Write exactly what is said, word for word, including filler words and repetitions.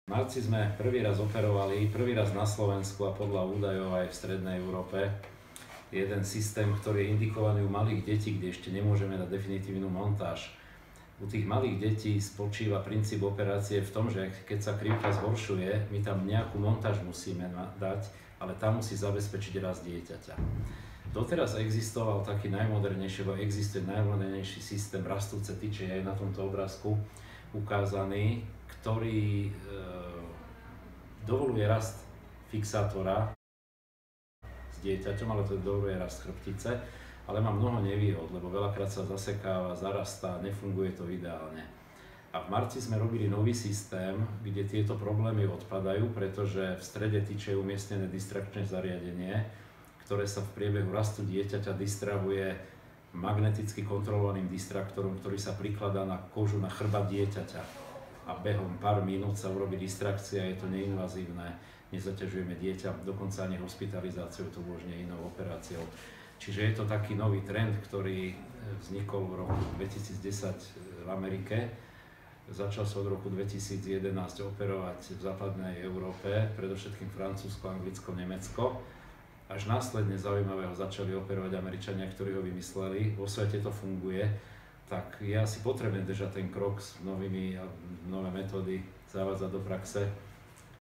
V marci sme prvý raz operovali, prvý raz na Slovensku a podľa údajov aj v strednej Európe jeden systém, ktorý je indikovaný u malých detí, kde ešte nemôžeme dať definitívnu montáž. U tých malých detí spočíva princíp operácie v tom, že keď sa krivka zhoršuje, my tam nejakú montáž musíme dať, ale tá musí zabezpečiť rast dieťaťa. Doteraz existoval taký najmodernejší, alebo existuje najmodernejší systém rastúce tyče, aj na tomto obrázku ukázaný, ktorý e, dovoluje rast fixátora s dieťaťom, ale to dovoluje rast chrbtice, ale má mnoho nevýhod, lebo veľakrát sa zasekáva, zarastá, nefunguje to ideálne. A v marci sme robili nový systém, kde tieto problémy odpadajú, pretože v strede tyče je umiestnené distrakčné zariadenie, ktoré sa v priebehu rastu dieťaťa distrahuje magneticky kontrolovaným distraktorom, ktorý sa prikladá na kožu, na chrbát dieťaťa. A behom pár minút sa urobí distrakcia, je to neinvazívne, nezaťažujeme dieťa, dokonca ani hospitalizáciou, to umožňuje inou operáciou. Čiže je to taký nový trend, ktorý vznikol v roku dvetisícdesať v Amerike. Začal sa od roku dvetisícjedenásť operovať v západnej Európe, predovšetkým Francúzsko, Anglicko, Nemecko. Až následne zaujímavého začali operovať Američania, ktorí ho vymysleli. Vo svete to funguje. Tak je asi potrebné držať ten krok s novými, nové metódy zavádzať do praxe.